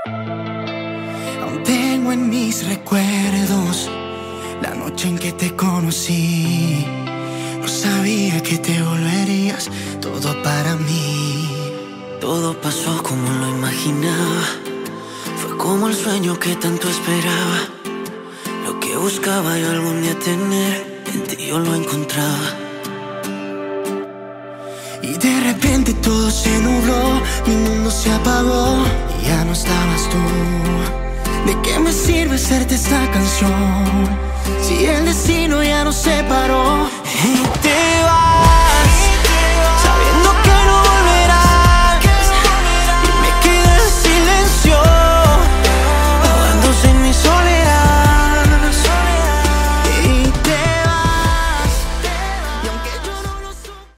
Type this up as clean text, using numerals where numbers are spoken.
Aún tengo en mis recuerdos la noche en que te conocí. No sabía que te volverías todo para mí. Todo pasó como lo imaginaba. Fue como el sueño que tanto esperaba. Lo que buscaba yo algún día tener, en ti yo lo encontraba. Y de repente todo se nubló, mi mundo se apagó y ya no estabas tú. ¿De qué me sirve hacerte esta canción si el destino ya nos separó? Y te vas.